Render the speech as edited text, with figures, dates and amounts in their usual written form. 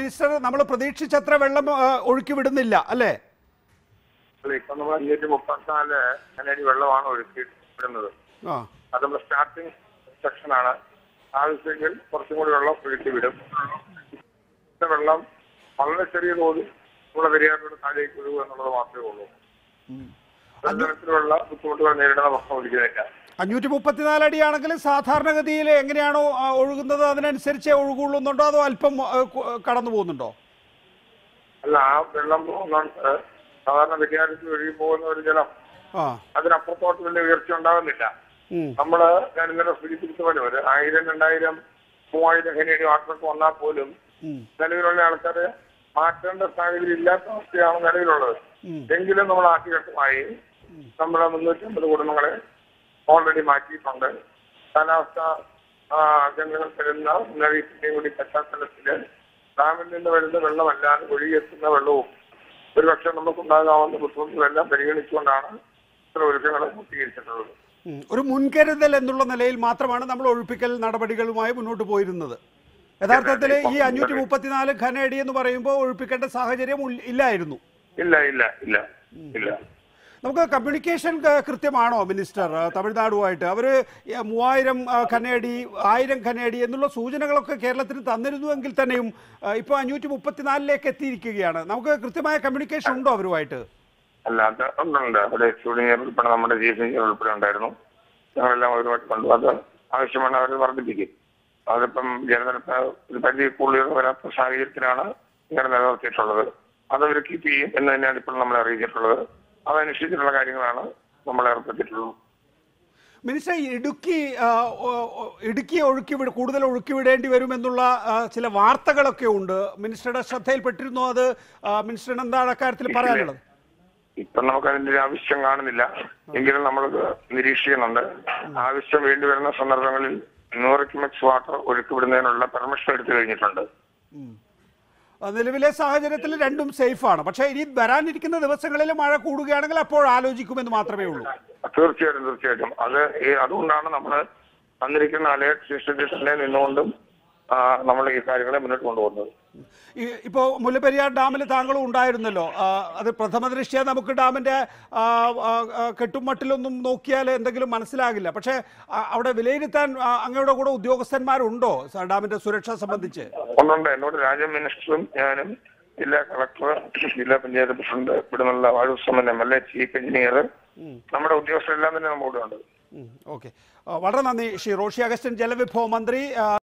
Minister നമ്മൾ പ്രതീക്ഷിച്ചത്ര വെള്ളം ഒഴുക്കി വിടുന്നില്ല അല്ലേ? ഇപ്പൊ നമ്മൾ 534 കനേഡി വെള്ളമാണ് ഒഴുക്കി വിടുന്നത്. അത് നമ്മൾ സ്റ്റാർട്ടിംഗ് സെക്ഷനാണ്. ആവശ്യമെങ്കിൽ കുറച്ചും കൂടി വെള്ളം ഒഴുക്കി വിടും. വെള്ളം വളരെ ചെറിയ തോതിൽ നമ്മുടെ പെരിയാറിലൂടെ താഴേക്ക് ഒഴുകുക എന്നുള്ളത് മാത്രമേ ഉള്ളൂ. തരത്തിലുള്ള ബുദ്ധിമുട്ടുകൾ നേരിടുന്ന പ്രശ്നം ഒഴിക്കുന്നില്ല. 534 അടിയാണെങ്കിൽ സാധാരണഗതിയിൽ എങ്ങനെയാണോ ഒഴുകുന്നത് അതിനനുസരിച്ചേ ഒഴുകുള്ളുന്നുണ്ടോ അതോ അല്പം കടന്നു പോകുന്നുണ്ടോ? അല്ല, ആ വെള്ളം പോകുന്നുണ്ട്. സാധാരണ പെരിയാറിൽ ഒഴുകി പോകുന്ന ഒരു ജലം അതിനപ്പുറത്തോട്ട് വലിയ ഉയർച്ച ഉണ്ടാകുന്നില്ല. നമ്മള് ഞാൻ ഇന്നലെ സൂചിപ്പിച്ച പോലെ ഒരു 1000, 2000, 3000 കനേഡി വാട്ടർക്ക് വന്നാൽ പോലും നിലവിലുള്ള ആൾക്കാര് മാറ്റേണ്ട സാഹചര്യം ഇല്ലാത്ത അവസ്ഥയാണ് നിലവിലുള്ളത്. എങ്കിലും നമ്മൾ ആദ്യഘട്ടമായി നമ്മുടെ 350 കുടുംബങ്ങളെ ഓൾറെഡി മാറ്റിയിട്ടുണ്ട്. കാലാവസ്ഥ കേന്ദ്രങ്ങൾ തരുന്ന മുന്നറിയിപ്പിന്റെയും കൂടി പശ്ചാത്തലത്തില് ഡാമിൽ നിന്ന് വരുന്ന വെള്ളമല്ലാതെ ഒഴുകിയെത്തുന്ന വെള്ളവും ഒരുപക്ഷെ നമുക്കുണ്ടാകാവുന്ന ബുദ്ധിമുട്ടുകളെല്ലാം പരിഗണിച്ചുകൊണ്ടാണ് ഇത്ര ഒരുക്കങ്ങൾ പൂർത്തീകരിച്ചിട്ടുള്ളത്. ഒരു മുൻകരുതൽ എന്നുള്ള നിലയിൽ മാത്രമാണ് നമ്മൾ ഒഴിപ്പിക്കൽ നടപടികളുമായി മുന്നോട്ട് പോയിരുന്നത്. യഥാർത്ഥത്തിൽ ഈ 534 ഖനഅടി എന്ന് പറയുമ്പോൾ ഒഴിപ്പിക്കേണ്ട സാഹചര്യം ഇല്ലായിരുന്നു. ഇല്ല. നമുക്ക് കമ്മ്യൂണിക്കേഷൻ കൃത്യമാണോ മിനിസ്റ്റർ തമിഴ്നാടുമായിട്ട്? അവർ 3000 ഖനഅടി 1000 ഖനഅടി എന്നുള്ള സൂചനകളൊക്കെ കേരളത്തിന് തന്നിരുന്നുവെങ്കിൽ തന്നെയും ഇപ്പോൾ 534 എത്തിയിരിക്കുകയാണ്. നമുക്ക് കൃത്യമായ കമ്മ്യൂണിക്കേഷൻ ഉണ്ടോ അവരുമായിട്ട്? അല്ല, അത് ഉണ്ട്. അവിടെ എക്സിക്യൂട്ടീവ് ഉൾപ്പെടെ നമ്മുടെ ചീഫ് എഞ്ചിനീയർ ഉൾപ്പെടെ ഉണ്ടായിരുന്നു. ഞങ്ങളെല്ലാം അവരുമായിട്ട് കണ്ടു. അത് ആവശ്യമാണ് അവർ വർദ്ധിപ്പിക്കും. അതിപ്പം ജലനിരപ്പ് ഒരു പരിധി കൂടുതൽ വരാത്ത സാഹചര്യത്തിലാണ് ഇങ്ങനെ നിലനിർത്തിയിട്ടുള്ളത്. അതവർ കീപ്പ് ചെയ്യും എന്ന് തന്നെയാണ് ഇപ്പോൾ നമ്മളെ അറിയിച്ചിട്ടുള്ളത്. അതനുസരിച്ചിട്ടുള്ള കാര്യങ്ങളാണ് നമ്മൾ ഏർപ്പെടുത്തിയിട്ടുള്ളത്. മിനിസ്റ്റർ, ഇടുക്കി കൂടുതൽ ഒഴുക്കി വിടേണ്ടി വരുമെന്നുള്ള ചില വാർത്തകളൊക്കെ ഉണ്ട്. മിനിസ്റ്ററുടെ ശ്രദ്ധയിൽപ്പെട്ടിരുന്നോ അത്? മിനിസ്റ്ററിന് എന്താണ് അക്കാര്യത്തിൽ പറയാനുള്ളത്? ഇപ്പം നമുക്ക് അതിന്റെ ഒരു ആവശ്യം കാണുന്നില്ല. എങ്കിലും നമ്മൾ നിരീക്ഷിക്കുന്നുണ്ട്. ആവശ്യം വേണ്ടി വരുന്ന സന്ദർഭങ്ങളിൽ 100 ക്യൂമെക്സ് വാട്ടർ ഒഴുക്കി വിടുന്നതിനുള്ള പെർമിഷൻ എടുത്തു കഴിഞ്ഞിട്ടുണ്ട്. നിലവിലെ സാഹചര്യത്തിൽ രണ്ടും സേഫാണ്. പക്ഷേ ഇനി വരാനിരിക്കുന്ന ദിവസങ്ങളിൽ മഴ കൂടുകയാണെങ്കിൽ അപ്പോൾ ആലോചിക്കുമെന്ന് മാത്രമേ ഉള്ളൂ. തീർച്ചയായിട്ടും. അതുകൊണ്ടാണ് നമ്മൾ വന്നിരിക്കുന്ന അലേർട്ട് സിസ്റ്റത്തിൽ തന്നെ നിന്നുകൊണ്ടും നമ്മൾ ഈ കാര്യങ്ങളെ മുന്നോട്ട് കൊണ്ടുപോകുന്നത്. ഇപ്പോൾ മുല്ലപ്പെരിയാർ ഡാമിൽ താങ്കളും ഉണ്ടായിരുന്നല്ലോ. അത് പ്രഥമ ദൃഷ്ട്യാ നമുക്ക് ഡാമിൻ്റെ കെട്ടുമട്ടിലൊന്നും നോക്കിയാൽ എന്തെങ്കിലും മനസ്സിലാകില്ല. പക്ഷേ അവിടെ വിലയിരുത്താൻ അങ്ങയുടെ കൂടെ ഉദ്യോഗസ്ഥന്മാരുണ്ടോ ഡാമിന്റെ സുരക്ഷ സംബന്ധിച്ച്? ഒന്നുണ്ട്. എന്നോട് രാജ്യം മിനിസ്റ്ററും ഞാനും ജില്ലാ കളക്ടർ, ജില്ലാ പഞ്ചായത്ത് പ്രസിഡന്റ്, ഇവിടെ നിന്നുള്ള വായുസമൻ MLA, ചീഫ് എഞ്ചിനീയർ, നമ്മുടെ ഉദ്യോഗസ്ഥരെല്ലാം തന്നെ നമ്മുടെ കൂടെ ഉണ്ട്. ഓക്കെ, വളരെ നന്ദി ശ്രീ റോഷി അഗസ്റ്റിൻ, ജലവിഭവ മന്ത്രി.